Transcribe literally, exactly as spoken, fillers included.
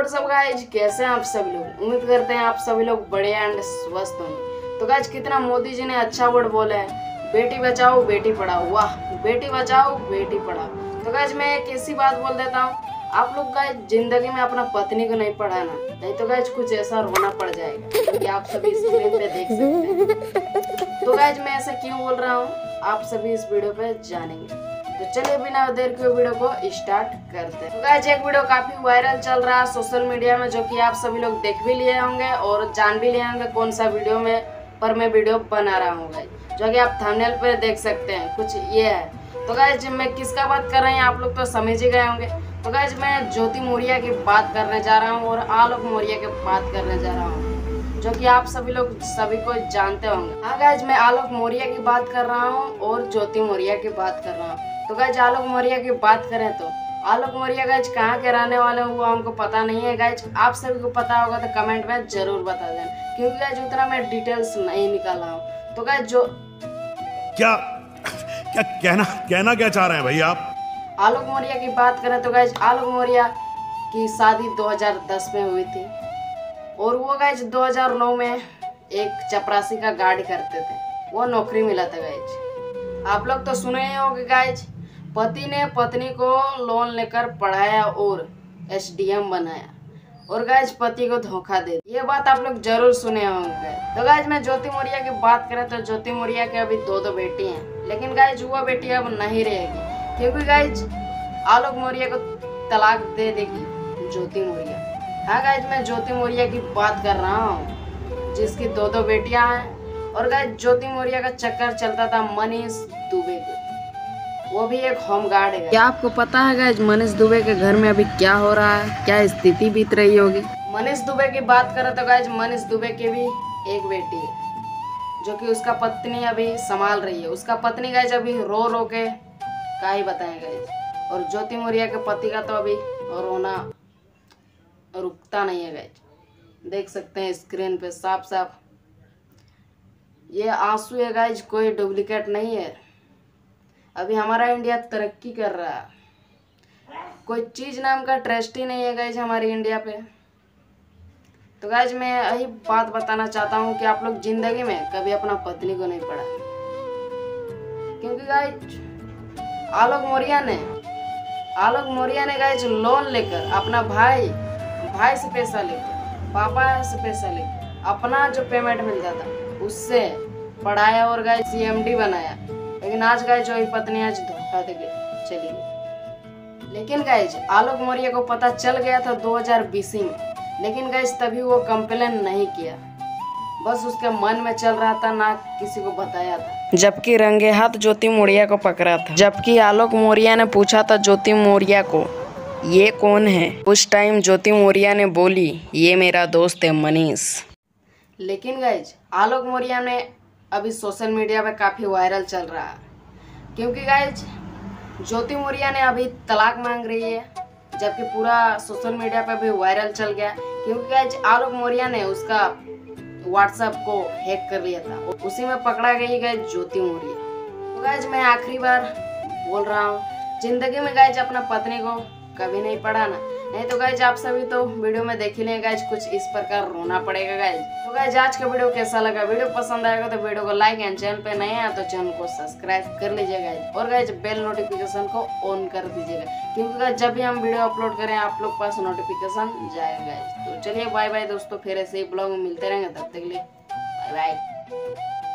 What's up guys, कैसे हैं आप सभी लोग। उम्मीद करते हैं आप सभी लोग बढ़िया एंड स्वस्थ होंगे। तो गाइज कितना मोदी जी ने अच्छा वर्ड बोला है, बेटी बचाओ बेटी पढ़ाओ। वाह, बेटी बचाओ बेटी पढ़ाओ। तो गाइज मैं एक ऐसी बात बोल देता हूँ, आप लोग गाइज जिंदगी में अपना पत्नी को नहीं पढ़ाना, नहीं तो गाइज कुछ ऐसा रोना पड़ जाएगा क्योंकि आप सभी स्क्रीन पे देख सकते हैं। तो गाइज मैं ऐसा क्यों बोल रहा हूँ, आप सभी इस वीडियो पे जानेंगे। तो चलिए बिना देर के वीडियो को स्टार्ट करते हैं। तो गाइज एक वीडियो काफी वायरल चल रहा है सोशल मीडिया में, जो कि आप सभी लोग देख भी लिए होंगे और जान भी लिए होंगे कौन सा वीडियो में पर मैं वीडियो बना रहा हूँ गाइज, जो कि आप थंबनेल पे देख सकते हैं। कुछ ये है। तो गाइज मैं किसका बात कर रहे हैं आप लोग तो समझ ही गए होंगे। तो गाइज मैं ज्योति मौर्य की बात करने जा रहा हूँ और आलोक मौर्य की बात करने जा रहा हूँ, जो कि आप सभी लोग सभी को जानते होंगे। हाँ गाइज मैं आलोक मौर्य की बात कर रहा हूँ और ज्योति मौर्य की बात कर रहा हूँ। तो गाइज आलोक मौर्य की बात करें तो आलोक मौर्य गाइज कहाँ के रहने वाले वो हमको पता नहीं है गाइज, आप सभी को पता होगा तो कमेंट में जरूर बता देना, क्योंकि गाइज उतना मैं डिटेल्स नहीं निकाला हूँ। तो गाइज जो क्या क्या कहना कहना क्या चाह रहे हैं भाई आप। आलोक मौर्य की बात करें तो गाइज आलोक मौर्य की शादी दो हज़ार दस में हुई थी और वो गाइज दो हज़ार नौ में एक चपरासी का गार्ड करते थे, वो नौकरी मिला था गाइज। आप लोग तो सुने ही होंगे गाइज, पति ने पत्नी को लोन लेकर पढ़ाया और एसडीएम बनाया और गाइज पति को धोखा दे दिया। ये बात आप लोग जरूर सुने होंगे। तो गाइज मैं ज्योति मौर्य की बात करें तो ज्योति मौर्य के अभी दो दो बेटी हैं, लेकिन गाइज वो बेटी अब नहीं रहेगी क्योंकि गाइज आलोक मौर्य को तलाक दे देगी ज्योति मौर्य। हाँ गाइज मैं ज्योति मौर्य की बात कर रहा हूँ जिसकी दो दो बेटियां हैं। और गाइज ज्योति मौर्य का चक्कर चलता था मनीष दुबे को, वो भी एक होम गार्ड है। क्या आपको पता है गाइज मनीष दुबे के घर में अभी क्या हो रहा है, क्या स्थिति बीत रही होगी। मनीष दुबे की बात करें तो गाइज मनीष दुबे की भी एक बेटी है जो कि उसका पत्नी अभी संभाल रही है। उसका पत्नी गाइज अभी रो रो के क्या ही बताएं गाइज, और ज्योति मौर्य के पति का तो अभी रोना रुकता नहीं है गाइज, देख सकते हैं स्क्रीन पे साफ साफ ये आंसू है गाइज, कोई डुप्लीकेट नहीं है। अभी हमारा इंडिया तरक्की कर रहा है, कोई चीज नाम का ट्रस्ट ही नहीं है गाइज हमारी इंडिया पे। तो गाइज मैं यही बात बताना चाहता हूँ कि आप लोग जिंदगी में कभी अपना पत्नी को नहीं पढ़ा, क्योंकि गाइज आलोक मौर्य ने आलोक मौर्य ने गाइज लोन लेकर अपना भाई भाई से पैसा लेकर पापा से पैसा लेकर अपना जो पेमेंट मिलता था उससे पढ़ाया और गाइज सीएमडी बनाया। लेकिन आज गाइज जो पत्नी आज धोखा दे गई चली गई। लेकिन गाइज आलोक मौर्य को पता चल गया था दो हज़ार बीस में, लेकिन गाइज तभी वो कंप्लेन नहीं किया, बस उसके मन में चल रहा था, ना किसी को बताया था। जबकि रंगे हाथ ज्योति मौर्य को पकड़ा था। जबकि आलोक मौर्य ने पूछा था ज्योति मौर्य को ये कौन है, उस टाइम ज्योति मौर्य ने बोली ये मेरा दोस्त है मनीष। लेकिन गाइज आलोक मौर्य ने अभी सोशल मीडिया पे काफ़ी वायरल चल रहा है, क्योंकि गाइज ज्योति मौर्य ने अभी तलाक मांग रही है, जबकि पूरा सोशल मीडिया पे भी वायरल चल गया, क्योंकि गाइज आलोक मौर्य ने उसका व्हाट्सएप को हैक कर लिया था, उसी में पकड़ा गई गाइज ज्योति मौर्य। तो गाइज मैं आखिरी बार बोल रहा हूँ, जिंदगी में गाइज अपना पत्नी को कभी नहीं पढ़ाना, नहीं तो गाइज आप सभी तो वीडियो में देख ही लें गाइज, कुछ इस प्रकार रोना पड़ेगा गाइज। तो गाइज आज का वीडियो कैसा लगा, वीडियो पसंद आएगा तो वीडियो को लाइक एंड चैनल पे नए हैं तो चैनल को सब्सक्राइब कर लीजिएगा गाइज, और गाइज बेल नोटिफिकेशन को ऑन कर दीजिएगा, क्योंकि गाइज जब भी हम वीडियो अपलोड करें आप लोग पास नोटिफिकेशन जाएगा गाइज। तो चलिए बाय बाय दोस्तों, फिर ऐसे ही ब्लॉग में मिलते रहेंगे, तब तक के लिए बाय बाय।